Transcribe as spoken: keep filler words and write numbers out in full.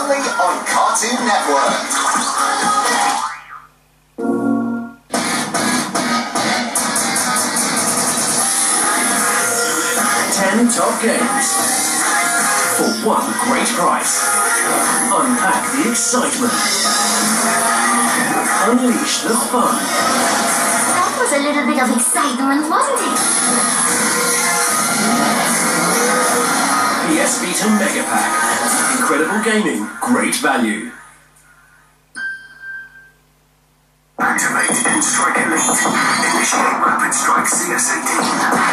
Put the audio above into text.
only on Cartoon Network. Ten top games for one great price. Unpack the excitement. Unleash the fun. That was a little bit of excitement, wasn't it? P S Vita Mega Pack. Incredible gaming, great value. Activate and strike elite. Initiate rapid strike C S A T.